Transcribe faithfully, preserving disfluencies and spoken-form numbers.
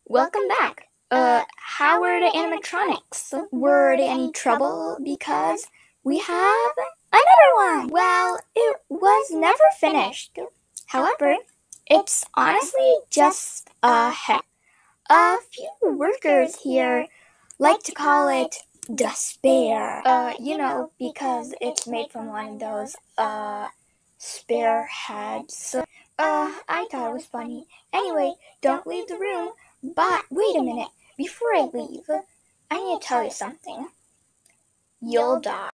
Welcome back. Uh, how were the animatronics? Were they any trouble because we have another one? Well, it was never finished. However, it's honestly just a heck. A few workers here like to call it the spare. Uh, you know, because it's made from one of those, uh, spare heads. Uh, I thought it was funny. Anyway, don't leave the room. But wait a minute. Before I leave, I need to tell you something. You'll die.